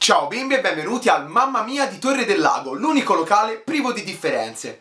Ciao bimbi e benvenuti al Mamma Mia di Torre del Lago, l'unico locale privo di differenze.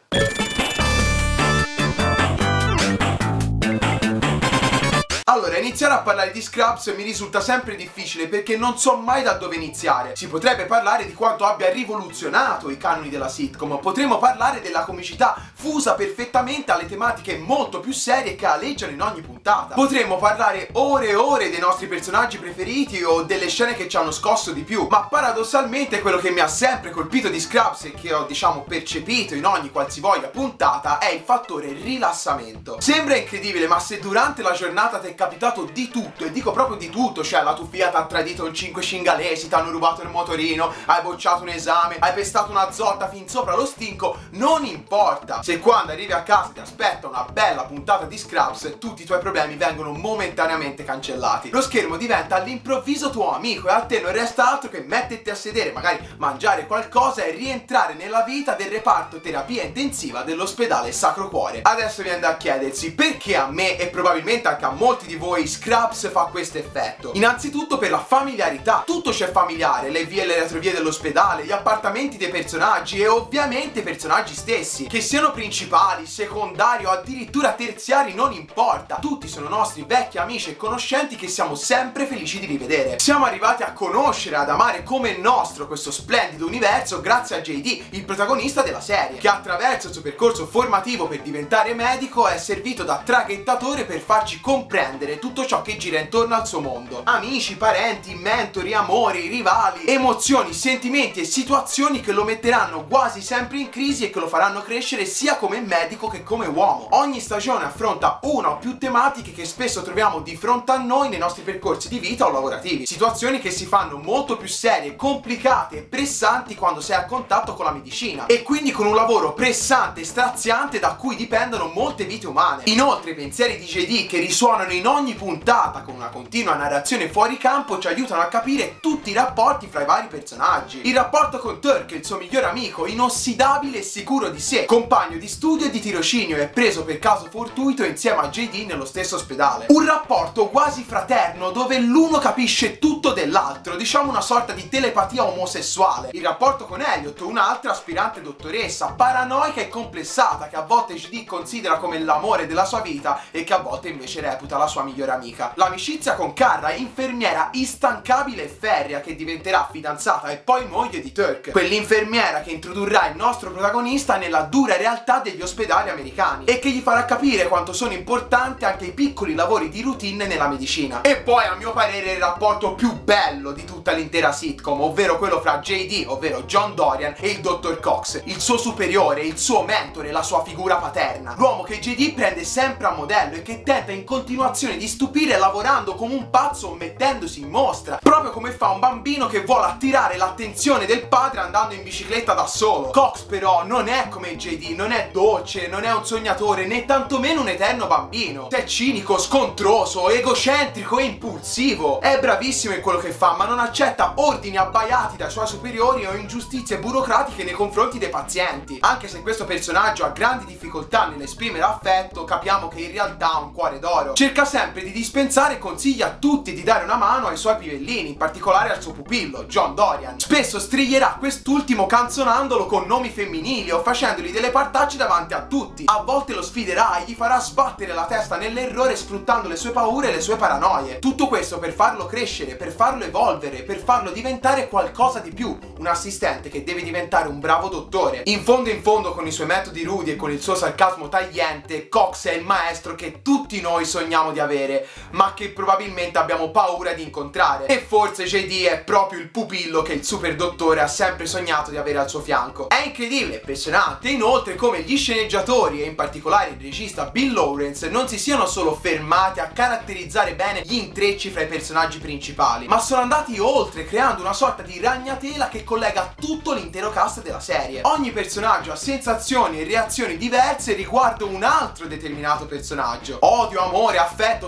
Allora, iniziare a parlare di Scrubs mi risulta sempre difficile perché non so mai da dove iniziare. Si potrebbe parlare di quanto abbia rivoluzionato i canoni della sitcom, potremmo parlare della comicità fusa perfettamente alle tematiche molto più serie che aleggiano in ogni puntata. Potremmo parlare ore e ore dei nostri personaggi preferiti o delle scene che ci hanno scosso di più, ma paradossalmente quello che mi ha sempre colpito di Scrubs e che ho percepito in ogni qualsivoglia puntata è il fattore rilassamento. Sembra incredibile, ma se durante la giornata ti è capitato di tutto, e dico proprio di tutto, cioè la tua figlia ti ha tradito in 5 cingalesi, ti hanno rubato il motorino, hai bocciato un esame, hai pestato una zotta fin sopra lo stinco, non importa. Se quando arrivi a casa ti aspetta una bella puntata di Scrubs, tutti i tuoi problemi vengono momentaneamente cancellati. Lo schermo diventa all'improvviso tuo amico e a te non resta altro che metterti a sedere, magari mangiare qualcosa e rientrare nella vita del reparto terapia intensiva dell'ospedale Sacro Cuore. Adesso viene da chiedersi perché a me e probabilmente anche a molti di voi Scrubs fa questo effetto. Innanzitutto per la familiarità, tutto c'è familiare, le vie e le retrovie dell'ospedale, gli appartamenti dei personaggi e ovviamente i personaggi stessi, che siano principali, secondari o addirittura terziari non importa, tutti sono nostri vecchi amici e conoscenti che siamo sempre felici di rivedere. Siamo arrivati a conoscere e ad amare come nostro questo splendido universo grazie a JD, il protagonista della serie, che attraverso il suo percorso formativo per diventare medico è servito da traghettatore per farci comprendere tutto ciò che gira intorno al suo mondo. Amici, parenti, mentori, amori, rivali, emozioni, sentimenti e situazioni che lo metteranno quasi sempre in crisi e che lo faranno crescere sia come medico che come uomo. Ogni stagione affronta una o più tematiche che spesso troviamo di fronte a noi nei nostri percorsi di vita o lavorativi. Situazioni che si fanno molto più serie, complicate e pressanti quando sei a contatto con la medicina e quindi con un lavoro pressante e straziante da cui dipendono molte vite umane. Inoltre i pensieri di JD che risuonano in ogni puntata con una continua narrazione fuori campo ci aiutano a capire tutti i rapporti fra i vari personaggi. Il rapporto con Turk, il suo migliore amico, inossidabile e sicuro di sé, compagno di studio e di tirocinio e preso per caso fortuito insieme a JD nello stesso ospedale. Un rapporto quasi fraterno dove l'uno capisce tutto dell'altro, diciamo una sorta di telepatia omosessuale. Il rapporto con Elliot, un'altra aspirante dottoressa, paranoica e complessata che a volte JD considera come l'amore della sua vita e che a volte invece reputa la sua migliore amica. L'amicizia con Kara, infermiera instancabile e ferrea che diventerà fidanzata e poi moglie di Turk, quell'infermiera che introdurrà il nostro protagonista nella dura realtà degli ospedali americani e che gli farà capire quanto sono importanti anche i piccoli lavori di routine nella medicina. E poi a mio parere il rapporto più bello di tutta l'intera sitcom, ovvero quello fra JD, ovvero John Dorian, e il dottor Cox, il suo superiore, il suo mentore, la sua figura paterna, l'uomo che JD prende sempre a modello e che tenta in continuazione di stupire lavorando come un pazzo o mettendosi in mostra, proprio come fa un bambino che vuole attirare l'attenzione del padre andando in bicicletta da solo. Cox però non è come JD, non è dolce, non è un sognatore, né tantomeno un eterno bambino. È cinico, scontroso, egocentrico e impulsivo. È bravissimo in quello che fa, ma non accetta ordini abbaiati dai suoi superiori o ingiustizie burocratiche nei confronti dei pazienti. Anche se questo personaggio ha grandi difficoltà nell'esprimere affetto, capiamo che in realtà ha un cuore d'oro. Cerca sempre di dispensare e consiglia a tutti di dare una mano ai suoi pivellini, in particolare al suo pupillo, John Dorian. Spesso striglierà quest'ultimo canzonandolo con nomi femminili o facendogli delle partacce davanti a tutti. A volte lo sfiderà e gli farà sbattere la testa nell'errore sfruttando le sue paure e le sue paranoie. Tutto questo per farlo crescere, per farlo evolvere, per farlo diventare qualcosa di più, un assistente che deve diventare un bravo dottore. In fondo con i suoi metodi rudi e con il suo sarcasmo tagliente, Cox è il maestro che tutti noi sogniamo di avere, ma che probabilmente abbiamo paura di incontrare. E forse JD è proprio il pupillo che il super dottore ha sempre sognato di avere al suo fianco. È incredibile, impressionante inoltre come gli sceneggiatori e in particolare il regista Bill Lawrence non si siano solo fermati a caratterizzare bene gli intrecci fra i personaggi principali, ma sono andati oltre, creando una sorta di ragnatela che collega tutto l'intero cast della serie. Ogni personaggio ha sensazioni e reazioni diverse riguardo un altro determinato personaggio. Odio, amore, affetto,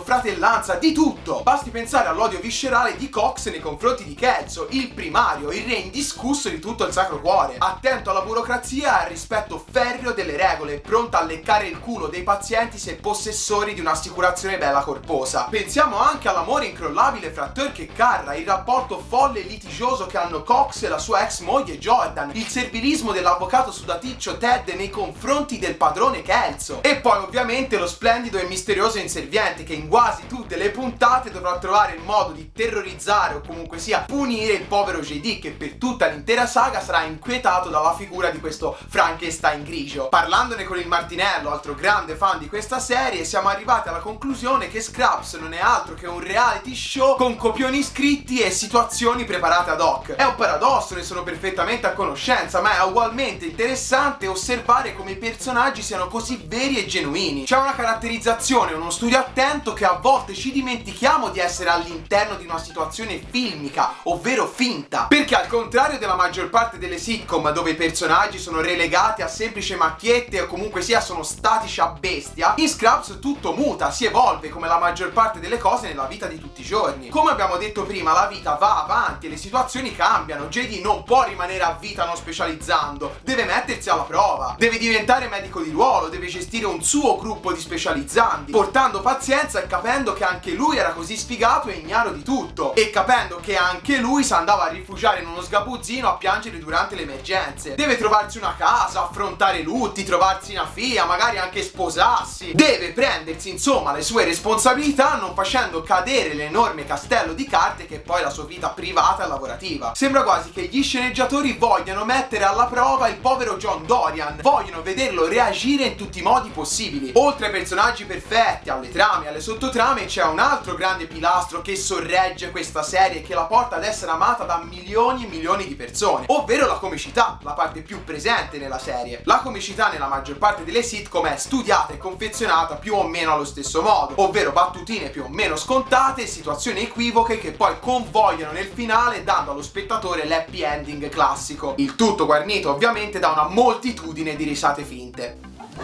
fratellanza, di tutto. Basti pensare all'odio viscerale di Cox nei confronti di Kelso, il primario, il re indiscusso di tutto il Sacro Cuore, attento alla burocrazia e al rispetto ferreo delle regole, pronto a leccare il culo dei pazienti se possessori di un'assicurazione bella corposa. Pensiamo anche all'amore incrollabile fra Turk e Kara, il rapporto folle e litigioso che hanno Cox e la sua ex moglie Jordan, il servilismo dell'avvocato sudaticcio Ted nei confronti del padrone Kelso, e poi ovviamente lo splendido e misterioso inserviente che in quasi tutte le puntate dovrà trovare il modo di terrorizzare o comunque sia punire il povero JD, che per tutta l'intera saga sarà inquietato dalla figura di questo Frankenstein grigio. Parlandone con il Martinello, altro grande fan di questa serie, siamo arrivati alla conclusione che Scrubs non è altro che un reality show con copioni scritti e situazioni preparate ad hoc. È un paradosso, ne sono perfettamente a conoscenza, ma è ugualmente interessante osservare come i personaggi siano così veri e genuini. C'è una caratterizzazione, uno studio attento che a volte ci dimentichiamo di essere all'interno di una situazione filmica, ovvero finta. Perché al contrario della maggior parte delle sitcom, dove i personaggi sono relegati a semplici macchiette o comunque sia sono statici a bestia, in Scrubs tutto muta, si evolve come la maggior parte delle cose nella vita di tutti i giorni. Come abbiamo detto prima, la vita va avanti e le situazioni cambiano. JD non può rimanere a vita non specializzando, deve mettersi alla prova, deve diventare medico di ruolo, deve gestire un suo gruppo di specializzanti, portando pazienza e capendo che anche lui era così sfigato e ignaro di tutto, e capendo che anche lui si andava a rifugiare in uno sgabuzzino a piangere durante le emergenze. Deve trovarsi una casa, affrontare lutti, trovarsi una figlia, magari anche sposarsi. Deve prendersi insomma le sue responsabilità, non facendo cadere l'enorme castello di carte che è poi la sua vita privata e lavorativa. Sembra quasi che gli sceneggiatori vogliano mettere alla prova il povero John Dorian, vogliono vederlo reagire in tutti i modi possibili. Oltre ai personaggi perfetti, alle trame, alle sottotrame, c'è un altro grande pilastro che sorregge questa serie e che la porta ad essere amata da milioni e milioni di persone, ovvero la comicità, la parte più presente nella serie. La comicità nella maggior parte delle sitcom è studiata e confezionata più o meno allo stesso modo, ovvero battutine più o meno scontate e situazioni equivoche che poi convogliano nel finale, dando allo spettatore l'happy ending classico. Il tutto guarnito ovviamente da una moltitudine di risate finte.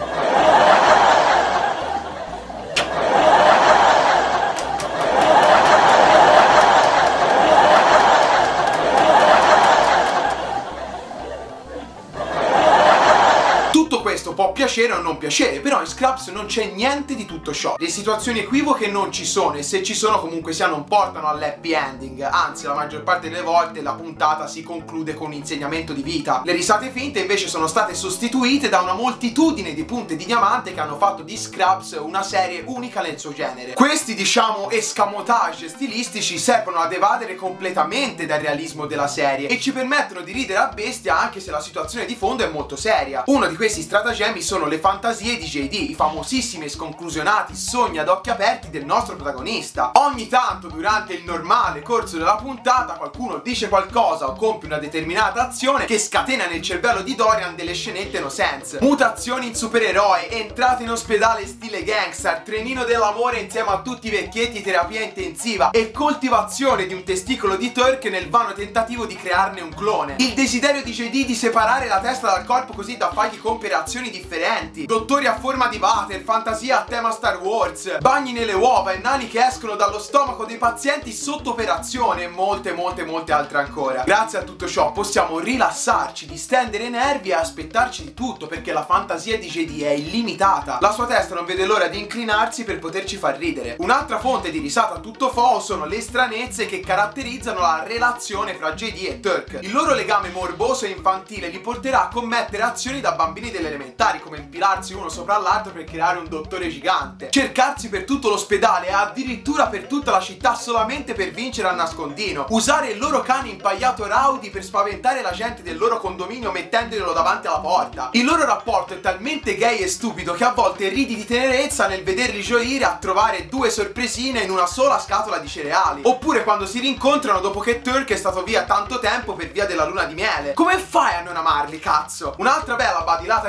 Questo può piacere o non piacere, però in Scrubs non c'è niente di tutto ciò. Le situazioni equivoche non ci sono, e se ci sono comunque sia non portano all'happy ending, anzi la maggior parte delle volte la puntata si conclude con un insegnamento di vita. Le risate finte invece sono state sostituite da una moltitudine di punte di diamante che hanno fatto di Scrubs una serie unica nel suo genere. Questi diciamo escamotage stilistici servono ad evadere completamente dal realismo della serie e ci permettono di ridere a bestia anche se la situazione di fondo è molto seria. Uno di questi stratagemmi sono le fantasie di JD, i famosissimi e sconclusionati sogni ad occhi aperti del nostro protagonista. Ogni tanto durante il normale corso della puntata qualcuno dice qualcosa o compie una determinata azione che scatena nel cervello di Dorian delle scenette no sense. Mutazioni in supereroe, entrate in ospedale stile gangster, trenino dell'amore insieme a tutti i vecchietti, terapia intensiva e coltivazione di un testicolo di Turk nel vano tentativo di crearne un clone. Il desiderio di JD di separare la testa dal corpo così da fargli compiere azioni differenti, dottori a forma di water, fantasia a tema Star Wars, bagni nelle uova e nani che escono dallo stomaco dei pazienti sotto operazione e molte altre ancora. Grazie a tutto ciò possiamo rilassarci, distendere i nervi e aspettarci di tutto, perché la fantasia di JD è illimitata. La sua testa non vede l'ora di inclinarsi per poterci far ridere. Un'altra fonte di risata a tutto fo sono le stranezze che caratterizzano la relazione fra JD e Turk. Il loro legame morboso e infantile li porterà a commettere azioni da bambini delle elementari, come impilarsi uno sopra l'altro per creare un dottore gigante, cercarsi per tutto l'ospedale e addirittura per tutta la città solamente per vincere a nascondino, usare il loro cane impaiato Rowdy per spaventare la gente del loro condominio mettendolo davanti alla porta. Il loro rapporto è talmente gay e stupido che a volte ridi di tenerezza nel vederli gioire a trovare due sorpresine in una sola scatola di cereali, oppure quando si rincontrano dopo che Turk è stato via tanto tempo per via della luna di miele. Come fai a non amarli, cazzo? Un'altra bella badilata di gag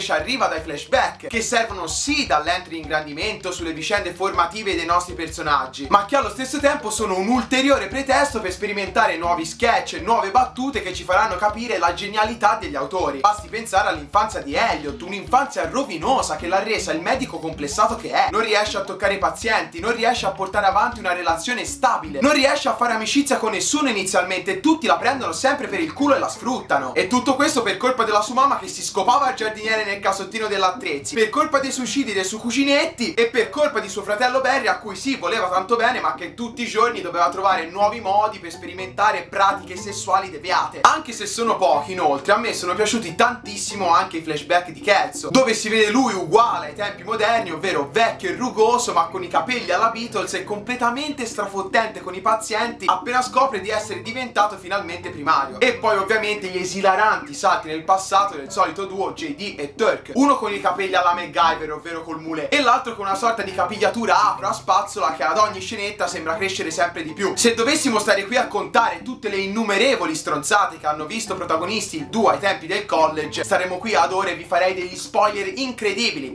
invece arriva dai flashback, che servono sì dall'ente di ingrandimento sulle vicende formative dei nostri personaggi, ma che allo stesso tempo sono un ulteriore pretesto per sperimentare nuovi sketch e nuove battute che ci faranno capire la genialità degli autori. Basti pensare all'infanzia di Elliot, un'infanzia rovinosa che l'ha resa il medico complessato che è. Non riesce a toccare i pazienti, non riesce a portare avanti una relazione stabile, non riesce a fare amicizia con nessuno inizialmente e tutti la prendono sempre per il culo e la sfruttano. E tutto questo per colpa della sua mamma che si scopava al giardiniere nel casottino dell'attrezzi, per colpa dei suicidi dei suoi cuginetti e per colpa di suo fratello Barry, a cui sì voleva tanto bene ma che tutti i giorni doveva trovare nuovi modi per sperimentare pratiche sessuali deviate. Anche se sono pochi, inoltre a me sono piaciuti tantissimo anche i flashback di Kelso, dove si vede lui uguale ai tempi moderni, ovvero vecchio e rugoso ma con i capelli alla Beatles e completamente strafottente con i pazienti appena scopre di essere diventato finalmente primario. E poi ovviamente gli esilaranti salti nel passato del solito duo JD e Turk, uno con i capelli alla MacGyver, ovvero col mulet, e l'altro con una sorta di capigliatura afro a spazzola che ad ogni scenetta sembra crescere sempre di più. Se dovessimo stare qui a contare tutte le innumerevoli stronzate che hanno visto protagonisti il duo ai tempi del college, staremo qui ad ore e vi farei degli spoiler incredibili.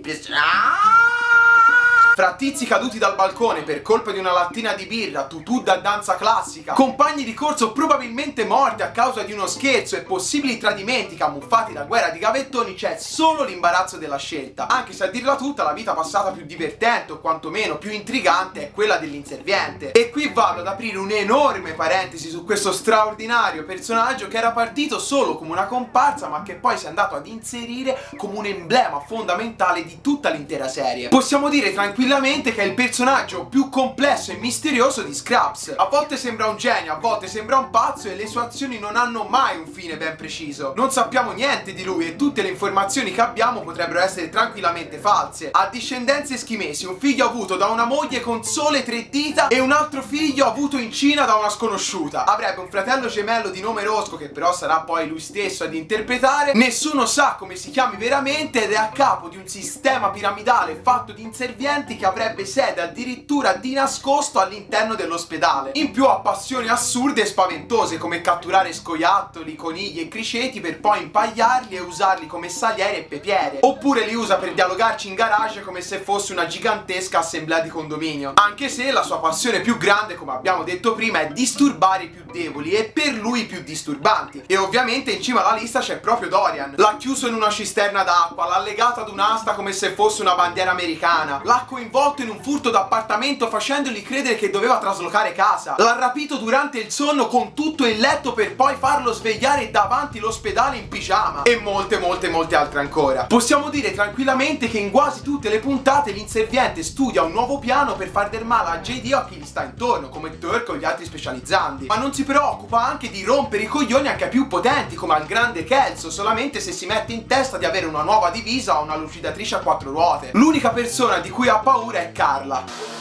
Fra tizi caduti dal balcone per colpa di una lattina di birra, tutù da danza classica, compagni di corso probabilmente morti a causa di uno scherzo e possibili tradimenti camuffati da guerra di gavettoni, c'è solo l'imbarazzo della scelta. Anche se a dirla tutta la vita passata più divertente o quantomeno più intrigante è quella dell'inserviente. E qui vado ad aprire un'enorme parentesi su questo straordinario personaggio che era partito solo come una comparsa ma che poi si è andato ad inserire come un emblema fondamentale di tutta l'intera serie. Possiamo dire tranquillamente che è il personaggio più complesso e misterioso di Scrubs. A volte sembra un genio, a volte sembra un pazzo e le sue azioni non hanno mai un fine ben preciso. Non sappiamo niente di lui e tutte le informazioni che abbiamo potrebbero essere tranquillamente false. Ha discendenze eschimesi, un figlio avuto da una moglie con sole 3 dita e un altro figlio avuto in Cina da una sconosciuta. Avrebbe un fratello gemello di nome Roscoe che però sarà poi lui stesso ad interpretare. Nessuno sa come si chiami veramente ed è a capo di un sistema piramidale fatto di inservienti che avrebbe sede addirittura di nascosto all'interno dell'ospedale. In più ha passioni assurde e spaventose come catturare scoiattoli, conigli e criceti per poi impagliarli e usarli come saliere e pepiere. Oppure li usa per dialogarci in garage come se fosse una gigantesca assemblea di condominio. Anche se la sua passione più grande, come abbiamo detto prima, è disturbare i più deboli e per lui i più disturbanti. E ovviamente in cima alla lista c'è proprio Dorian. L'ha chiuso in una cisterna d'acqua, l'ha legato ad un'asta come se fosse una bandiera americana, l'ha coinvolto in un furto d'appartamento facendogli credere che doveva traslocare casa, l'ha rapito durante il sonno con tutto il letto per poi farlo svegliare davanti l'ospedale in pigiama e molte altre ancora. Possiamo dire tranquillamente che in quasi tutte le puntate l'inserviente studia un nuovo piano per far del male a JD o a chi gli sta intorno, come Turk o gli altri specializzandi, ma non si preoccupa anche di rompere i coglioni anche a più potenti come al grande Kelso, solamente se si mette in testa di avere una nuova divisa o una lucidatrice a 4 ruote. L'unica persona di cui ha paura è Carla.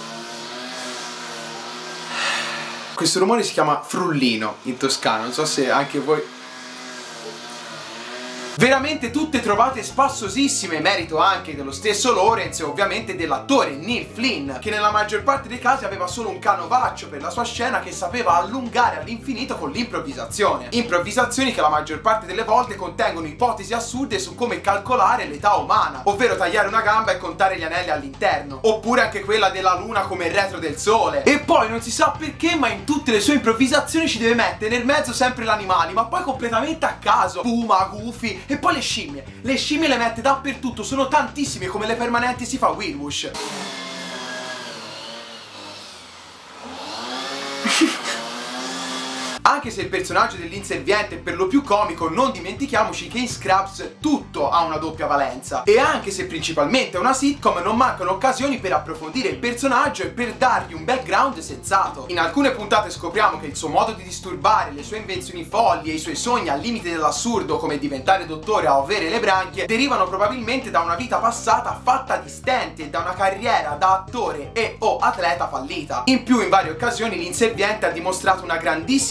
Questo rumore si chiama frullino in toscano, non so se anche voi... Veramente tutte trovate spassosissime, merito anche dello stesso Lawrence e ovviamente dell'attore Neil Flynn, che nella maggior parte dei casi aveva solo un canovaccio per la sua scena che sapeva allungare all'infinito con l'improvvisazione. Improvvisazioni che la maggior parte delle volte contengono ipotesi assurde su come calcolare l'età umana, ovvero tagliare una gamba e contare gli anelli all'interno, oppure anche quella della luna come il retro del sole. E poi non si sa perché, ma in tutte le sue improvvisazioni ci deve mettere nel mezzo sempre l'animale, ma poi completamente a caso. Puma, Goofy... E poi le scimmie le mette dappertutto, sono tantissime come le permanenti si fa Wilbush. Anche se il personaggio dell'inserviente è per lo più comico, non dimentichiamoci che in Scrubs tutto ha una doppia valenza. E anche se principalmente è una sitcom, non mancano occasioni per approfondire il personaggio e per dargli un background sensato. In alcune puntate scopriamo che il suo modo di disturbare, le sue invenzioni folli e i suoi sogni al limite dell'assurdo, come diventare dottore o avere le branchie, derivano probabilmente da una vita passata fatta di stenti e da una carriera da attore e o atleta fallita. In più, in varie occasioni l'inserviente ha dimostrato una grandissima sensibilità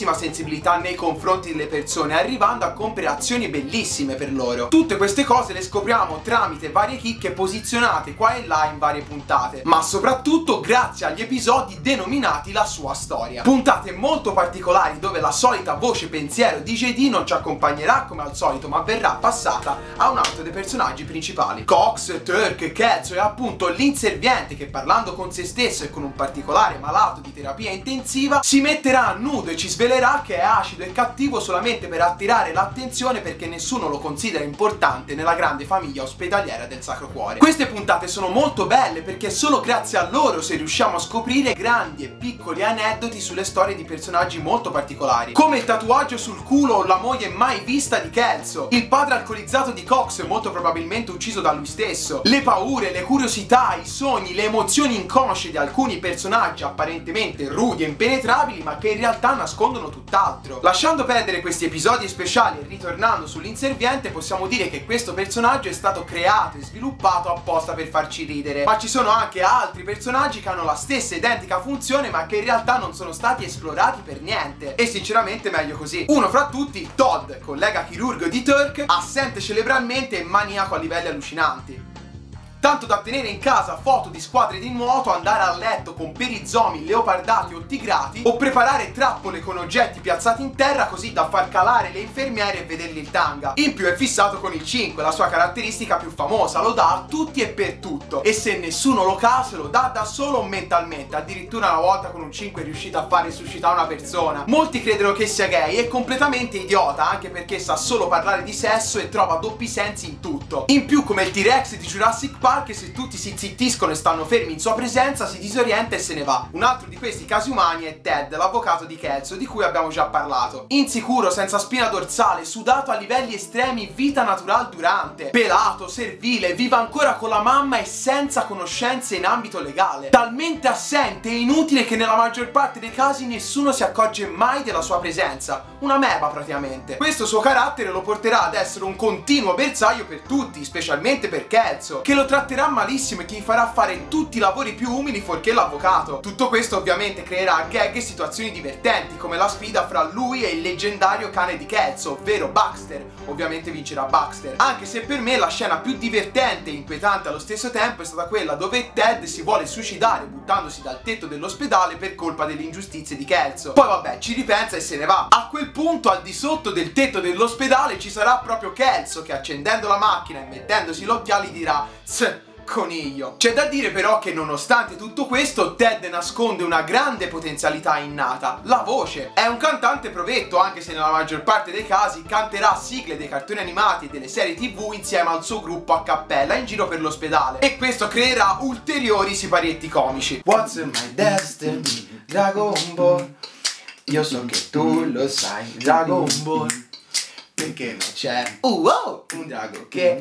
sensibilità nei confronti delle persone, arrivando a compiere azioni bellissime per loro. Tutte queste cose le scopriamo tramite varie chicche posizionate qua e là in varie puntate, ma soprattutto grazie agli episodi denominati La sua storia. Puntate molto particolari dove la solita voce pensiero di JD non ci accompagnerà come al solito, ma verrà passata a un altro dei personaggi principali. Cox, Turk, Kelso e appunto l'inserviente che, parlando con se stesso e con un particolare malato di terapia intensiva, si metterà a nudo e ci svelerà che è acido e cattivo solamente per attirare l'attenzione, perché nessuno lo considera importante nella grande famiglia ospedaliera del Sacro Cuore. Queste puntate sono molto belle perché solo grazie a loro se riusciamo a scoprire grandi e piccoli aneddoti sulle storie di personaggi molto particolari, come il tatuaggio sul culo o la moglie mai vista di Kelso, il padre alcolizzato di Cox molto probabilmente ucciso da lui stesso, le paure, le curiosità, i sogni, le emozioni inconsce di alcuni personaggi apparentemente rudi e impenetrabili ma che in realtà nascondono tutt'altro. Lasciando perdere questi episodi speciali e ritornando sull'inserviente, possiamo dire che questo personaggio è stato creato e sviluppato apposta per farci ridere, ma ci sono anche altri personaggi che hanno la stessa identica funzione ma che in realtà non sono stati esplorati per niente, e sinceramente meglio così. Uno fra tutti, Todd, collega chirurgo di Turk, assente cerebralmente e maniaco a livelli allucinanti, tanto da tenere in casa foto di squadre di nuoto, andare a letto con perizomi leopardati o tigrati, o preparare trappole con oggetti piazzati in terra così da far calare le infermiere e vedergli il tanga. In più è fissato con il 5, la sua caratteristica più famosa, lo dà a tutti e per tutto, e se nessuno lo ca se lo dà da solo mentalmente. Addirittura una volta con un 5 è riuscito a far risuscitare una persona. Molti credono che sia gay, è completamente idiota, anche perché sa solo parlare di sesso e trova doppi sensi in tutto. In più, come il T-Rex di Jurassic Park, che se tutti si zittiscono e stanno fermi in sua presenza si disorienta e se ne va. Un altro di questi casi umani è Ted, l'avvocato di Kelso, di cui abbiamo già parlato. Insicuro, senza spina dorsale, sudato a livelli estremi, vita natural durante, pelato, servile, vive ancora con la mamma e senza conoscenze in ambito legale, talmente assente e inutile che nella maggior parte dei casi nessuno si accorge mai della sua presenza. Una meba praticamente. Questo suo carattere lo porterà ad essere un continuo bersaglio per tutti, specialmente per Kelso, che lo tratterà malissimo e che gli farà fare tutti i lavori più umili fuorché l'avvocato. Tutto questo ovviamente creerà gag e situazioni divertenti, come la sfida fra lui e il leggendario cane di Kelso, ovvero Baxter. Ovviamente vincerà Baxter, anche se per me la scena più divertente e inquietante allo stesso tempo è stata quella dove Ted si vuole suicidare buttandosi dal tetto dell'ospedale per colpa delle ingiustizie di Kelso. Poi vabbè, ci ripensa e se ne va. A quel punto, al di sotto del tetto dell'ospedale ci sarà proprio Kelso che, accendendo la macchina e mettendosi gli occhiali, dirà: coniglio. C'è da dire però che nonostante tutto questo Ted nasconde una grande potenzialità innata, la voce. È un cantante provetto, anche se nella maggior parte dei casi canterà sigle dei cartoni animati e delle serie TV insieme al suo gruppo a cappella in giro per l'ospedale, e questo creerà ulteriori siparietti comici. What's in my destiny, Dragon Ball? Io so che tu lo sai, Dragon Ball, perché non c'è un drago che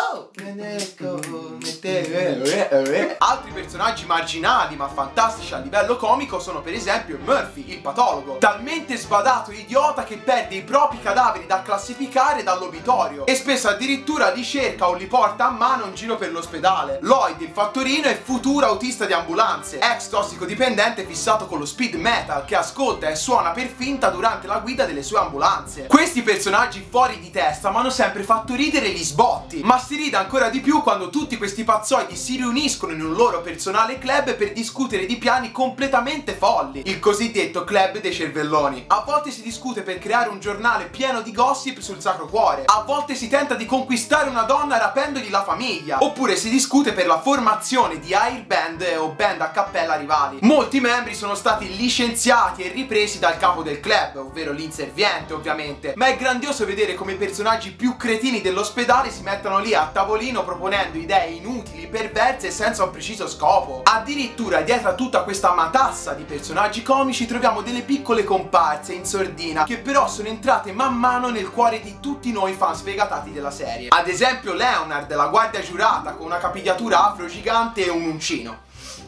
Altri personaggi marginali ma fantastici a livello comico sono per esempio Murphy, il patologo, talmente sbadato e idiota che perde i propri cadaveri da classificare dall'obitorio e spesso addirittura li cerca o li porta a mano in giro per l'ospedale. Lloyd, il fattorino, è futuro autista di ambulanze, ex tossicodipendente fissato con lo speed metal che ascolta e suona per finta durante la guida delle sue ambulanze. Questi personaggi fuori di testa mi hanno sempre fatto ridere gli sbotti, ma si ride ancora di più quando tutti questi pazzoidi si riuniscono in un loro personale club per discutere di piani completamente folli, il cosiddetto club dei cervelloni. A volte si discute per creare un giornale pieno di gossip sul Sacro Cuore, a volte si tenta di conquistare una donna rapendogli la famiglia, oppure si discute per la formazione di air band o band a cappella rivali. Molti membri sono stati licenziati e ripresi dal capo del club, ovvero l'inserviente ovviamente, ma è grandioso vedere come i personaggi più cretini dell'ospedale si mettano lì a tavolino proponendo idee inutili, perverse e senza un preciso scopo. Addirittura dietro a tutta questa matassa di personaggi comici troviamo delle piccole comparse in sordina che però sono entrate man mano nel cuore di tutti noi fan sfegatati della serie. Ad esempio Leonard, la guardia giurata con una capigliatura afro gigante e un uncino. Sì,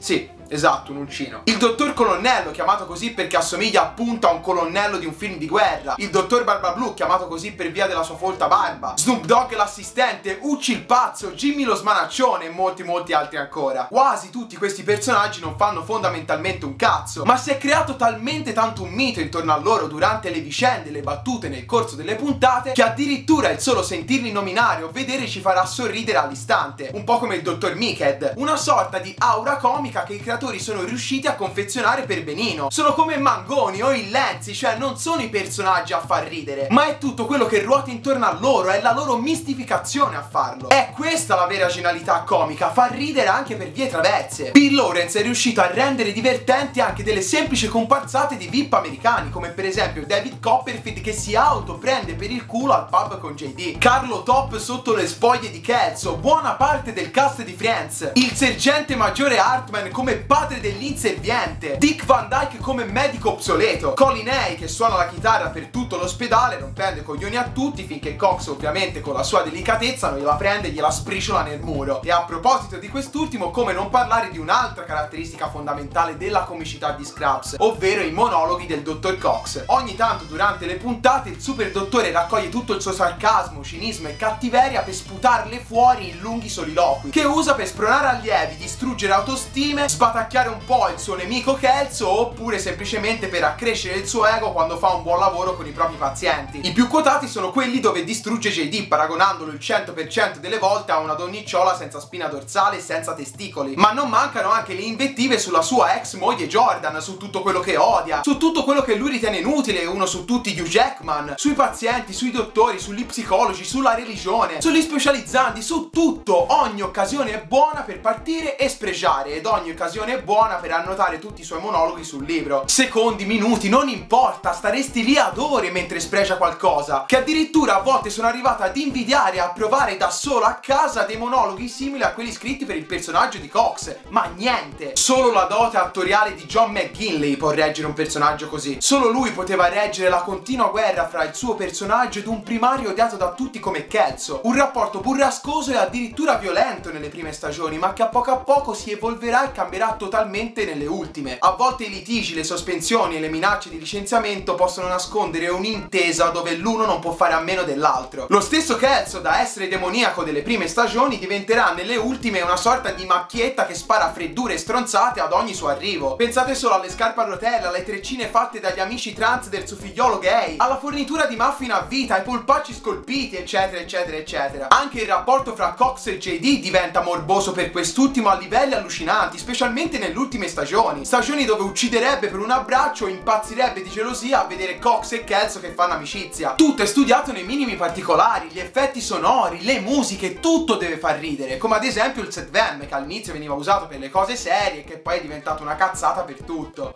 Esatto, un uncino. Il dottor Colonnello, chiamato così perché assomiglia appunto a un colonnello di un film di guerra. Il dottor Barbablù, chiamato così per via della sua folta barba. Snoop Dogg l'assistente, Ucci il pazzo, Jimmy lo smanaccione e molti altri ancora. Quasi tutti questi personaggi non fanno fondamentalmente un cazzo, ma si è creato talmente tanto un mito intorno a loro durante le vicende, le battute nel corso delle puntate, che addirittura il solo sentirli nominare o vedere ci farà sorridere all'istante. Un po' come il dottor Meekhead, una sorta di aura comica che i creatori sono riusciti a confezionare per benino. Sono come Mangoni o il Lenzi, cioè non sono i personaggi a far ridere, ma è tutto quello che ruota intorno a loro, è la loro mistificazione a farlo. È questa la vera genialità comica, far ridere anche per vie traverse. Bill Lawrence è riuscito a rendere divertenti anche delle semplici comparsate di VIP americani, come per esempio David Copperfield che si autoprende per il culo al pub con JD, Carlo Top sotto le spoglie di Kelso, buona parte del cast di Friends, il sergente maggiore Hartman come padre dell'inserviente, Dick Van Dyke come medico obsoleto, Colin Hay che suona la chitarra per tutto l'ospedale rompendo i coglioni a tutti finché Cox ovviamente con la sua delicatezza non gliela prende e gliela spriciola nel muro. E a proposito di quest'ultimo, come non parlare di un'altra caratteristica fondamentale della comicità di Scrubs, ovvero i monologhi del dottor Cox. Ogni tanto durante le puntate il super dottore raccoglie tutto il suo sarcasmo, cinismo e cattiveria per sputarle fuori in lunghi soliloqui, che usa per spronare allievi, distruggere autostime, sbatacchiare un po' il suo nemico Kelso, oppure semplicemente per accrescere il suo ego quando fa un buon lavoro con i propri pazienti. I più quotati sono quelli dove distrugge JD, paragonandolo il 100% delle volte a una donnicciola senza spina dorsale e senza testicoli. Ma non mancano anche le invettive sulla sua ex moglie Jordan, su tutto quello che odia, su tutto quello che lui ritiene inutile, uno su tutti Hugh Jackman, sui pazienti, sui dottori, sugli psicologi, sulla religione, sugli specializzanti, su tutto. Ogni occasione è buona per partire e spregiare, ed ogni occasione è buona per annotare tutti i suoi monologhi sul libro. Secondi, minuti, non importa, staresti lì ad ore mentre spregia qualcosa, che addirittura a volte sono arrivata ad invidiare e a provare da solo a casa dei monologhi simili a quelli scritti per il personaggio di Cox. Ma niente, solo la dote attoriale di John McGinley può reggere un personaggio così. Solo lui poteva reggere la continua guerra fra il suo personaggio ed un primario odiato da tutti come Kelso, un rapporto burrascoso e addirittura violento nelle prime stagioni, ma che a poco si evolverà e cambierà totalmente nelle ultime. A volte i litigi, le sospensioni e le minacce di licenziamento possono nascondere un'intesa dove l'uno non può fare a meno dell'altro. Lo stesso Kelso, da essere demoniaco delle prime stagioni, diventerà nelle ultime una sorta di macchietta che spara freddure e stronzate ad ogni suo arrivo. Pensate solo alle scarpe a rotella, alle treccine fatte dagli amici trans del suo figliolo gay, alla fornitura di muffin a vita, ai polpacci scolpiti, eccetera. Anche il rapporto fra Cox e JD diventa morboso per quest'ultimo a livelli allucinanti, specialmente nelle ultime stagioni dove ucciderebbe per un abbraccio e impazzirebbe di gelosia a vedere Cox e Kelso che fanno amicizia. Tutto è studiato nei minimi particolari, gli effetti sonori, le musiche, tutto deve far ridere, come ad esempio il set Vem, che all'inizio veniva usato per le cose serie e che poi è diventato una cazzata per tutto.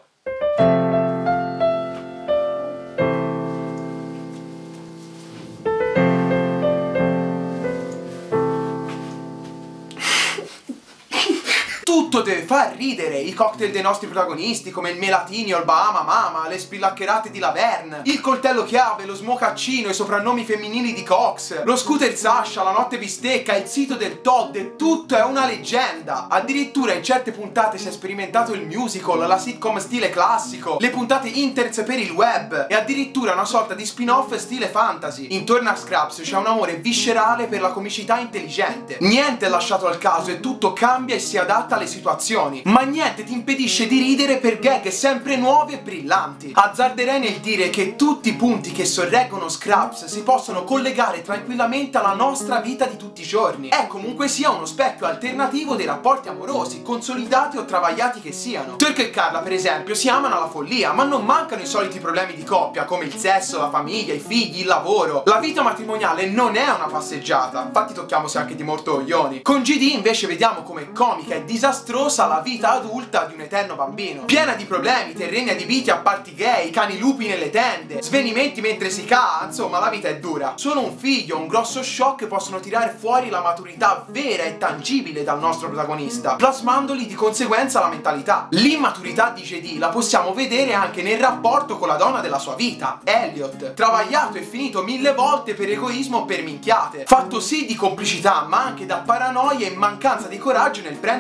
Tutto deve far ridere, i cocktail dei nostri protagonisti come il Melatini o il Bahama Mama, le spillaccherate di Laverne, il coltello chiave, lo smocaccino, i soprannomi femminili di Cox, lo scooter Sasha, la notte bistecca, il sito del Todd, tutto è una leggenda. Addirittura in certe puntate si è sperimentato il musical, la sitcom stile classico, le puntate interz per il web e addirittura una sorta di spin-off stile fantasy. Intorno a Scrubs c'è un amore viscerale per la comicità intelligente. Niente è lasciato al caso e tutto cambia e si adatta alle situazioni, ma niente ti impedisce di ridere per gag sempre nuovi e brillanti. Azzarderei nel dire che tutti i punti che sorreggono Scrubs si possono collegare tranquillamente alla nostra vita di tutti i giorni. È comunque sia uno specchio alternativo dei rapporti amorosi, consolidati o travagliati che siano. Turk e Carla per esempio si amano alla follia, ma non mancano i soliti problemi di coppia come il sesso, la famiglia, i figli, il lavoro. La vita matrimoniale non è una passeggiata, infatti tocchiamosi anche di mortoglioni. Con GD invece vediamo come comica e disastrosa la vita adulta di un eterno bambino, piena di problemi, terreni adibiti a party gay, cani lupi nelle tende, svenimenti mentre si cava, insomma la vita è dura. Solo un figlio, un grosso shock possono tirare fuori la maturità vera e tangibile dal nostro protagonista, plasmandoli di conseguenza la mentalità. L'immaturità di JD la possiamo vedere anche nel rapporto con la donna della sua vita, Elliot, travagliato e finito 1000 volte per egoismo o per minchiate, fatto sì di complicità ma anche da paranoia e mancanza di coraggio nel prendersi un impegno.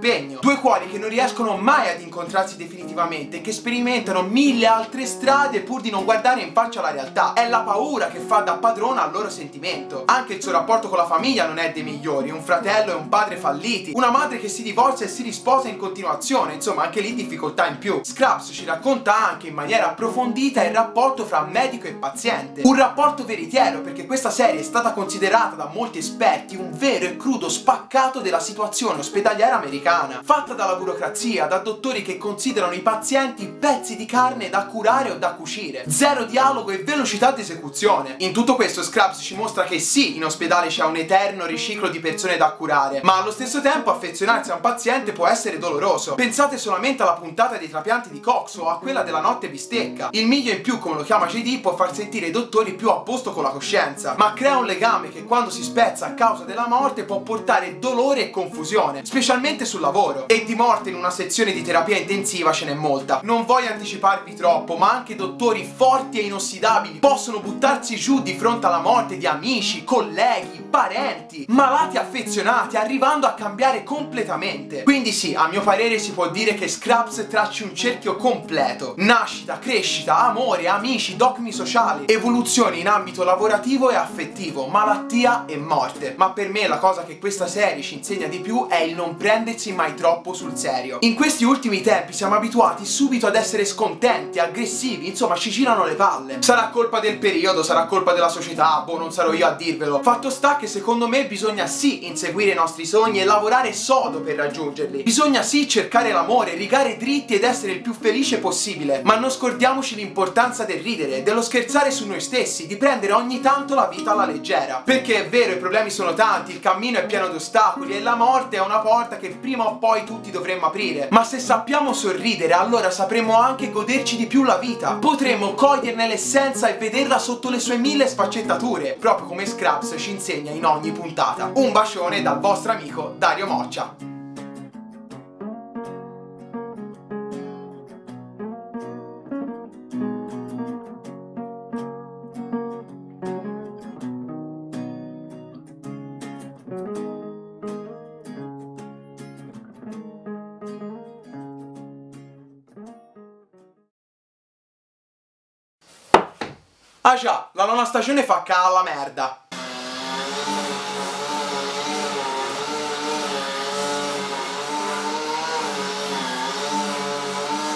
impegno. Due cuori che non riescono mai ad incontrarsi definitivamente e che sperimentano mille altre strade pur di non guardare in faccia la realtà. È la paura che fa da padrona al loro sentimento. Anche il suo rapporto con la famiglia non è dei migliori, un fratello e un padre falliti, una madre che si divorzia e si risposa in continuazione, insomma anche lì difficoltà in più. Scrubs ci racconta anche in maniera approfondita il rapporto fra medico e paziente, un rapporto veritiero, perché questa serie è stata considerata da molti esperti un vero e crudo spaccato della situazione ospedaliera americana, fatta dalla burocrazia, da dottori che considerano i pazienti pezzi di carne da curare o da cucire, zero dialogo e velocità di esecuzione. In tutto questo Scrubs ci mostra che sì, in ospedale c'è un eterno riciclo di persone da curare, ma allo stesso tempo affezionarsi a un paziente può essere doloroso. Pensate solamente alla puntata dei trapianti di Cox o a quella della notte bistecca. Il miglio in più, come lo chiama JD, può far sentire i dottori più a posto con la coscienza, ma crea un legame che quando si spezza a causa della morte può portare dolore e confusione, specialmente sul lavoro. E di morte in una sezione di terapia intensiva ce n'è molta. Non voglio anticiparvi troppo, ma anche dottori forti e inossidabili possono buttarsi giù di fronte alla morte di amici, colleghi, parenti, malati affezionati, arrivando a cambiare completamente. Quindi sì, a mio parere si può dire che Scrubs tracci un cerchio completo: nascita, crescita, amore, amici, dogmi sociali, evoluzioni in ambito lavorativo e affettivo, malattia e morte. Ma per me la cosa che questa serie ci insegna di più è il non prendersi mai troppo sul serio. In questi ultimi tempi siamo abituati subito ad essere scontenti, aggressivi, insomma ci girano le palle. Sarà colpa del periodo, sarà colpa della società, boh, non sarò io a dirvelo. Fatto sta che secondo me bisogna sì inseguire i nostri sogni e lavorare sodo per raggiungerli. Bisogna sì cercare l'amore, rigare dritti ed essere il più felice possibile, ma non scordiamoci l'importanza del ridere, dello scherzare su noi stessi, di prendere ogni tanto la vita alla leggera. Perché è vero, i problemi sono tanti, il cammino è pieno di ostacoli e la morte è una porta che prima o poi tutti dovremmo aprire. Ma se sappiamo sorridere, allora sapremo anche goderci di più la vita. Potremo coglierne l'essenza e vederla sotto le sue mille sfaccettature, proprio come Scrubs ci insegna in ogni puntata. Un bacione dal vostro amico Dario Moccia. Ah già, la nona stagione fa ca alla merda.